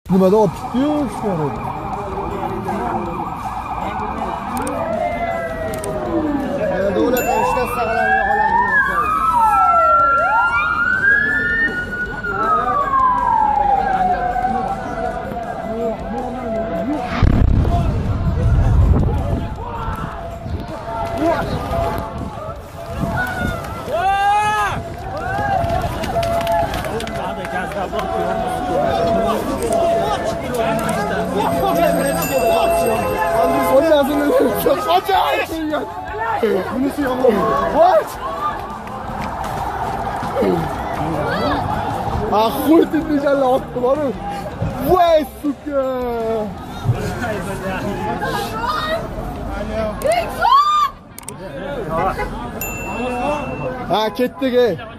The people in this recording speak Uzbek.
Nimada olib ketdi-yu, shunday. Davlat ishlab saqlanib qoladi. Bunisi yomon. What? Охуеть déjà otdi bor-ku. Voy suka. Ha, ketdik.